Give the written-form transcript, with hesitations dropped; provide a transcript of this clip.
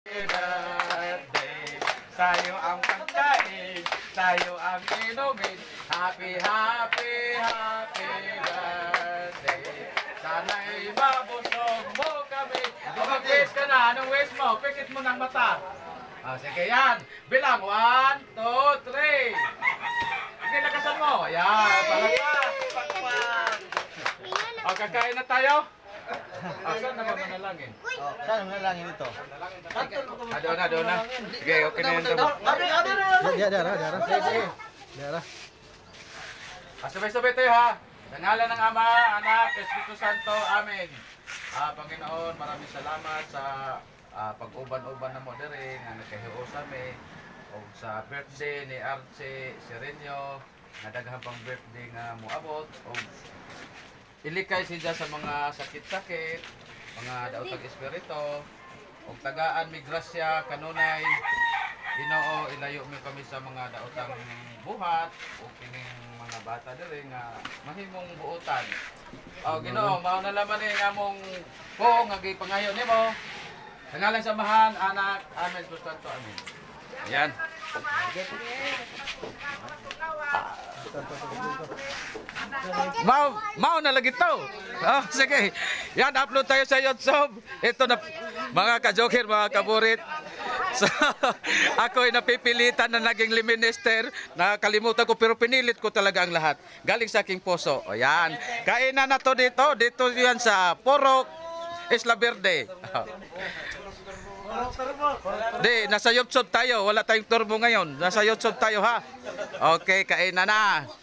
birthday. Sa'yo ang pagkain, sa'yo ang inumin. Happy, happy, happy birthday. Sana'y mabusog mo kami. Mag-wish ka na. Anong wish mo? Pikit mo ng mata. Sige yan. Bilang 1, 2, 3. Sige, lakasan mo. Ayan. Palakpak. Kakain na tayo. Saan naman manalangin? Saan manalangin ito? Doon na. Sige, okay na yun. Diara. Sabay-sabay tayo ha. Sa ngalan ng Ama, Anak, Espiritu Santo. Amen. Panginoon, maraming salamat sa pag-uban-uban na mo diri nga nagkahiyo sa mi o sa birthday ni Arce Serenio na daghang pang birthday nga moabot o ilikay siya sa mga sakit-sakit, mga daotang espiritu o tagaan mi grasya kanunay Ginoo ilayo mi kami sa mga daotang buhat o kining mga bata diri nga mahimong buotan. Ginoo, mao na laman ni among po nga gipangayo nimo. Sa ngalan sa Amahan, Anak, Amen, Espiritu Santo, Amen. Ayan. Mau na lagi to. Sige. Yan, upload tayo sa YouTube. Ito na, mga ka-joker, mga kaburit. So, ako'y napipilitan na naging liminister. Nakalimutan ko pero pinilit ko talaga ang lahat. Galing sa aking puso. O yan. Kainan na to dito. Dito yan sa Purok, Isla Verde. Di, nasa YouTube tayo. Wala tayong turbo ngayon. Nasa YouTube tayo ha. Okay, kainan na.